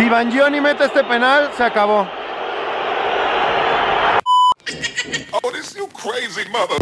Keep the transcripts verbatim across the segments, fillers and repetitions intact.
Si Bangioni mete este penal, se acabó. Oh, this you crazy mother.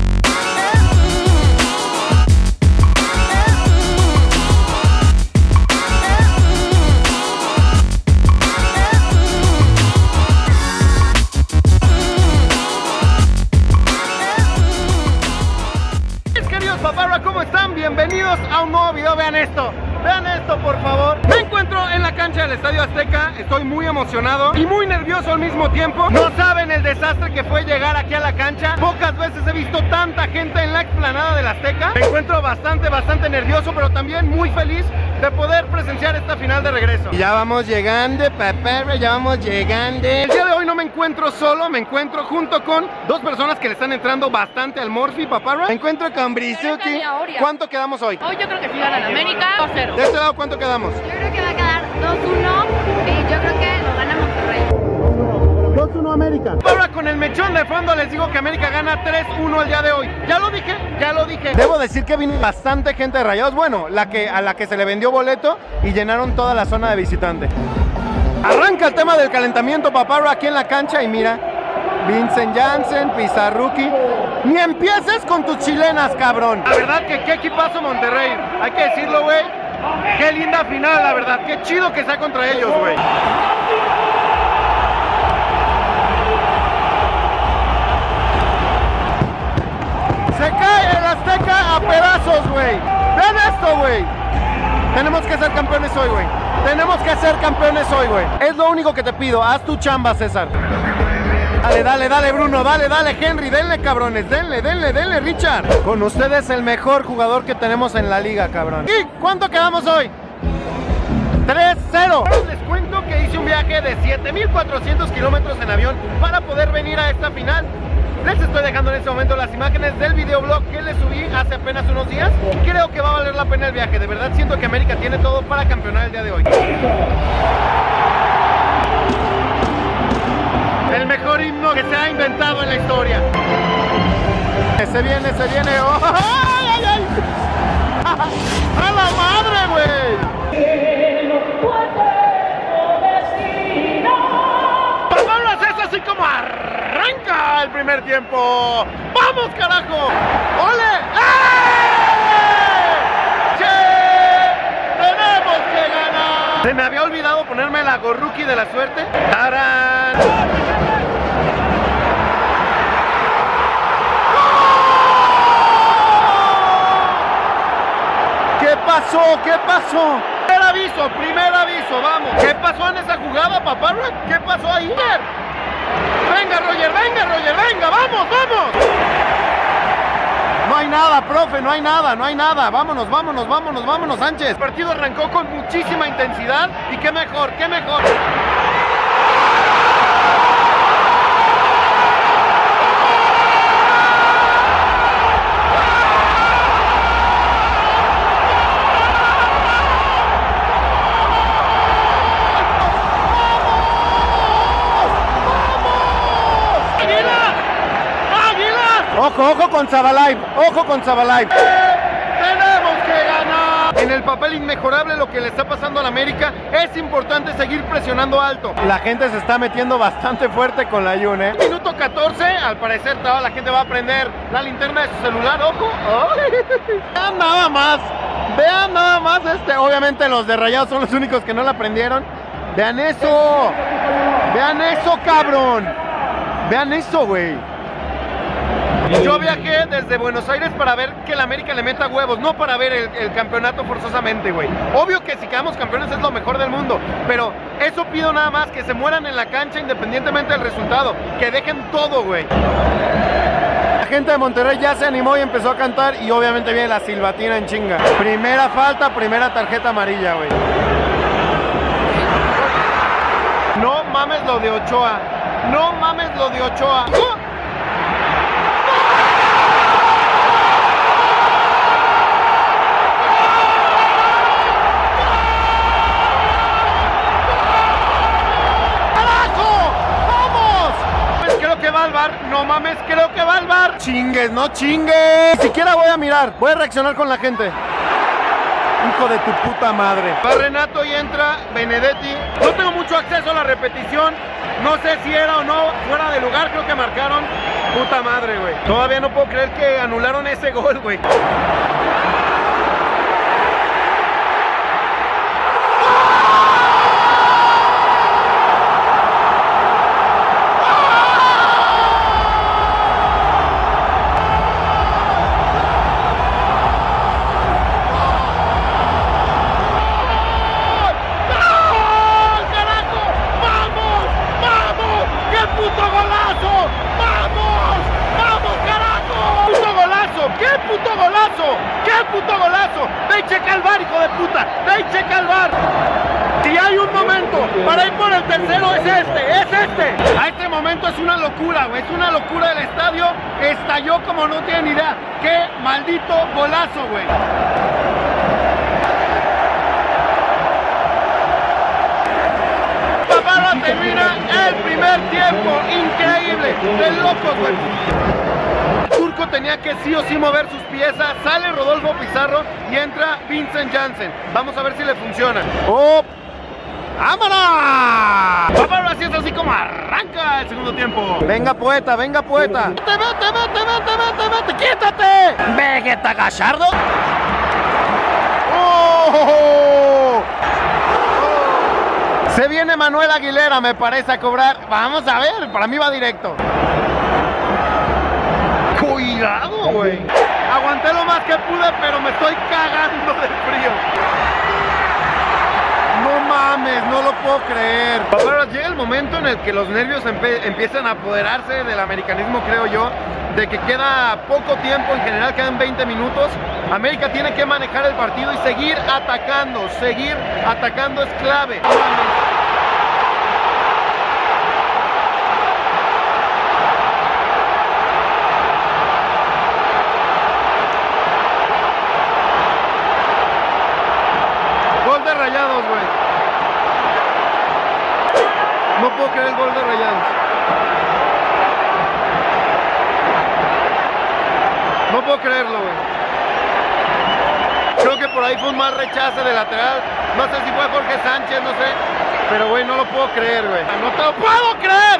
Queridos Paparra, ¿cómo están? Bienvenidos a un nuevo video. Vean esto. Vean esto, por favor. Me encuentro en la cancha del Estadio Azteca. Estoy muy emocionado y muy nervioso al mismo tiempo. No saben el desastre que fue llegar aquí a la cancha. Pocas veces he visto tanta gente en la explanada del Azteca. Me encuentro bastante, bastante nervioso, pero también muy feliz de poder presenciar esta final de regreso. Ya vamos llegando, Paparra, ya vamos llegando. El día de hoy no me encuentro solo, me encuentro junto con dos personas que le están entrando bastante al Morphy, Paparra. Me encuentro con Brizuki. ¿Cuánto quedamos hoy? Hoy yo creo que sí ganan América dos cero. ¿De este lado cuánto quedamos? Yo creo que va a quedar dos uno y yo creo que lo gana Monterrey. dos uno América. Ahora con el mechón de fondo les digo que América gana tres uno el día de hoy. Ya lo dije, ya lo dije. Debo decir que vino bastante gente de Rayados. Bueno, la que, a la que se le vendió boleto y llenaron toda la zona de visitante. Arranca el tema del calentamiento, Paparra, aquí en la cancha y mira. Vincent Janssen, Pizarruki. Ni empieces con tus chilenas, cabrón. La verdad que qué equipazo Monterrey. Hay que decirlo, güey. Qué linda final, la verdad. Qué chido que sea contra ellos, güey. Se cae el Azteca a pedazos, güey. Ven esto, güey. Tenemos que ser campeones hoy, güey. Tenemos que ser campeones hoy, güey. Es lo único que te pido. Haz tu chamba, César. Dale, dale, dale, Bruno, dale, dale, Henry, denle, cabrones, denle, denle, denle, Richard. Con ustedes el mejor jugador que tenemos en la liga, cabrón. ¿Y cuánto quedamos hoy? tres cero. Les cuento que hice un viaje de siete mil cuatrocientos kilómetros en avión para poder venir a esta final. Les estoy dejando en este momento las imágenes del videoblog que les subí hace apenas unos días. Creo que va a valer la pena el viaje. De verdad siento que América tiene todo para campeonar el día de hoy. El mejor himno que se ha inventado en la historia. Se viene, se viene. ¡Oh! ¡Ay, ay, ay! ¡A la madre, güey! ¡Palabras! Es así como arranca el primer tiempo. ¡Vamos, carajo! ¡Ole! ¡Eh! ¡Che! ¡Tenemos que ganar! Se me había olvidado ponerme la gorruki de la suerte. ¡Tarán! ¿Qué pasó? ¿Qué pasó? Primer aviso, primer aviso, vamos. ¿Qué pasó en esa jugada, Paparra? ¿Qué pasó ahí? Venga, Roger, venga, Roger, venga, vamos, vamos. No hay nada, profe, no hay nada, no hay nada. Vámonos, vámonos, vámonos, vámonos, Sánchez. El partido arrancó con muchísima intensidad y qué mejor, qué mejor. Ojo, ojo con Zabalaib, ojo con Zabalaib. ¡Tenemos que ganar! En el papel inmejorable lo que le está pasando a la América, es importante seguir presionando alto. La gente se está metiendo bastante fuerte con la Jun, ¿eh? Minuto catorce, al parecer toda la gente va a prender la linterna de su celular, ojo. Oh. Vean nada más, vean nada más este. Obviamente los de Rayados son los únicos que no la prendieron. Vean eso, vean eso, cabrón. Vean eso, güey. Yo viajé desde Buenos Aires para ver que la América le meta huevos, no para ver el, el campeonato forzosamente, güey. Obvio que si quedamos campeones es lo mejor del mundo, pero eso pido nada más, que se mueran en la cancha independientemente del resultado, que dejen todo, güey. La gente de Monterrey ya se animó y empezó a cantar y obviamente viene la silbatina en chinga. Primera falta, primera tarjeta amarilla, güey. No mames lo de Ochoa, no mames lo de Ochoa. ¡Uh! No mames, creo que va al bar. Chingues, no chingues. Ni siquiera voy a mirar, voy a reaccionar con la gente. Hijo de tu puta madre. Va Renato y entra Benedetti. No tengo mucho acceso a la repetición. No sé si era o no fuera de lugar. Creo que marcaron. Puta madre, güey. Todavía no puedo creer que anularon ese gol, güey. Es una locura, güey, es una locura. El estadio estalló como no tienen idea. ¡Qué maldito golazo, güey! Papá termina el primer tiempo. Increíble, de locos, güey. El turco tenía que sí o sí mover sus piezas. Sale Rodolfo Pizarro y entra Vincent Janssen. Vamos a ver si le funciona. ¡Oh! ¡Vámonos! Papá, así es así como arranca el segundo tiempo. Venga, poeta, venga, poeta. ¡Vete, vete, vete, vete, vete, vete! ¡Quítate! ¡Vegeta Gallardo! ¡Oh! ¡Oh! Se viene Manuel Aguilera, me parece, a cobrar. Vamos a ver, para mí va directo. Cuidado, güey. Aguanté lo más que pude, pero me estoy cagando de frío. No mames, no lo puedo creer. Ahora llega el momento en el que los nervios empiezan a apoderarse del americanismo, creo yo, de que queda poco tiempo, en general quedan veinte minutos. América tiene que manejar el partido y seguir atacando, seguir atacando es clave. No mames. Gol de Rayados, güey. No puedo creer el gol de Rayados. No puedo creerlo, güey. Creo que por ahí fue un mal rechace de lateral. No sé si fue Jorge Sánchez, no sé. Pero, güey, no lo puedo creer, güey. No te lo puedo creer.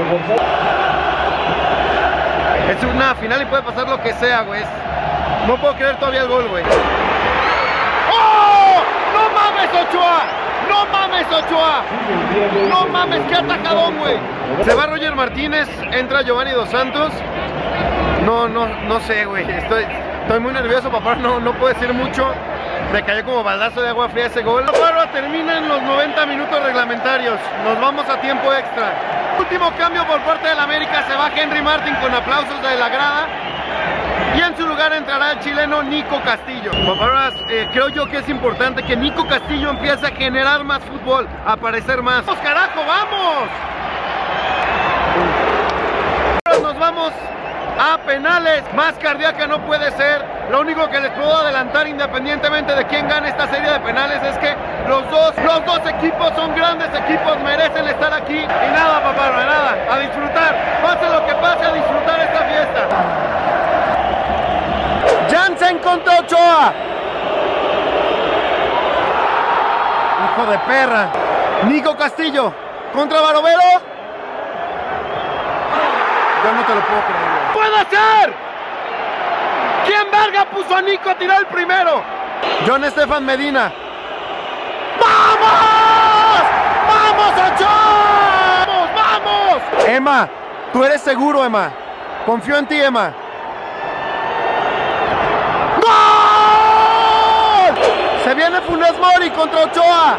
Es una final y puede pasar lo que sea, güey. No puedo creer todavía el gol, güey. ¡Oh! ¡No mames, Ochoa! ¡No mames, Ochoa! ¡No mames, qué atacadón, güey! Se va Roger Martínez, entra Giovanni Dos Santos. No, no, no sé, güey. Estoy, estoy muy nervioso, papá. No, no puedo decir mucho. Me cayó como baldazo de agua fría ese gol. Papá, termina en los noventa minutos reglamentarios. Nos vamos a tiempo extra. Último cambio por parte del América. Se va Henry Martin con aplausos de la grada. Y en su lugar entrará el chileno Nico Castillo. Papá, eh, creo yo que es importante que Nico Castillo empiece a generar más fútbol, a aparecer más. ¡Vamos, carajo, vamos! Nos vamos a penales. Más cardíaca no puede ser. Lo único que les puedo adelantar, independientemente de quién gane esta serie de penales, es que los dos, los dos equipos son grandes equipos, merecen estar aquí. Y nada, papá, nada, a disfrutar. Pase lo que pase, a disfrutar esta fiesta. Janssen contra Ochoa. Hijo de perra. Nico Castillo contra Barovero. Yo no te lo puedo creer. ¡Puede ser! ¿Quién verga puso a Nico a tirar el primero? John Estefan Medina. ¡Vamos! ¡Vamos, Ochoa! ¡Vamos, vamos! Emma, tú eres seguro, Emma. Confío en ti, Emma. ¡Gol! Se viene Funes Mori contra Ochoa.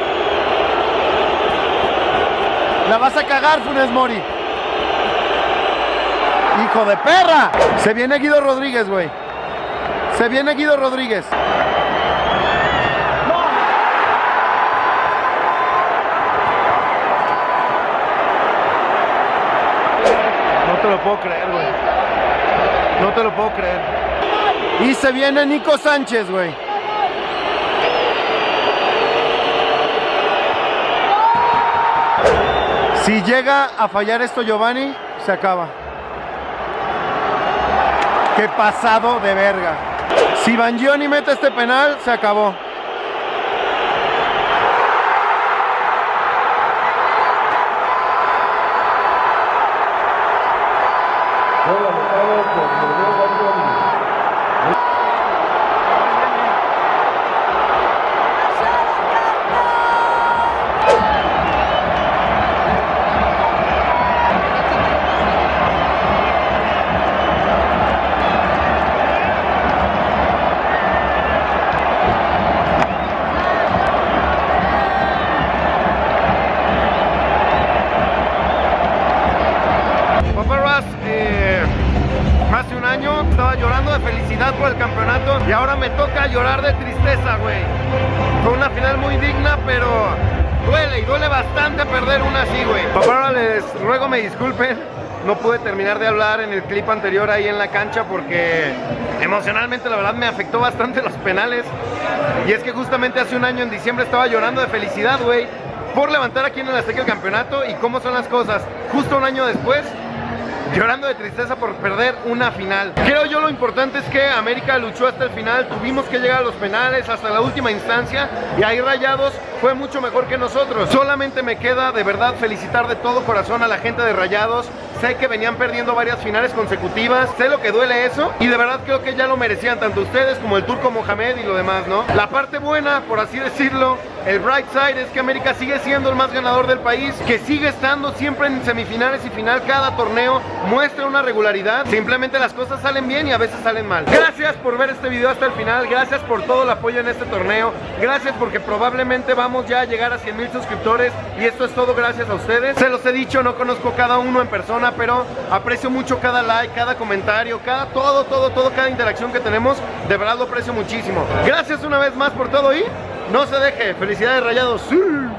La vas a cagar, Funes Mori. ¡Hijo de perra! Se viene Guido Rodríguez, güey. Se viene Guido Rodríguez. No te lo puedo creer, güey. No te lo puedo creer. Y se viene Nico Sánchez, güey. Si llega a fallar esto Giovanni, se acaba. Qué pasado de verga. Si Bangioni mete este penal, se acabó. me toca llorar de tristeza, güey. Fue una final muy digna, pero duele y duele bastante perder una así, güey. Ahora les ruego me disculpen. No pude terminar de hablar en el clip anterior ahí en la cancha porque emocionalmente la verdad me afectó bastante los penales. Y es que justamente hace un año en diciembre estaba llorando de felicidad, güey, por levantar aquí en el Azteca el campeonato. Y cómo son las cosas, justo un año después llorando de tristeza por perder una final. Creo yo lo importante es que América luchó hasta el final, tuvimos que llegar a los penales hasta la última instancia y ahí Rayados fue mucho mejor que nosotros. Solamente me queda de verdad felicitar de todo corazón a la gente de Rayados. Sé que venían perdiendo varias finales consecutivas, sé lo que duele eso y de verdad creo que ya lo merecían tanto ustedes como el Turco Mohamed y lo demás, ¿no? La parte buena, por así decirlo, el bright side es que América sigue siendo el más ganador del país, que sigue estando siempre en semifinales y final cada torneo, muestra una regularidad, simplemente las cosas salen bien y a veces salen mal. Gracias por ver este video hasta el final, gracias por todo el apoyo en este torneo, gracias porque probablemente vamos ya a llegar a cien mil suscriptores y esto es todo gracias a ustedes. Se los he dicho, no conozco cada uno en persona, pero aprecio mucho cada like, cada comentario, cada todo, todo, todo, cada interacción que tenemos, de verdad lo aprecio muchísimo. Gracias una vez más por todo y no se deje. Felicidades, Rayados. ¡Sí!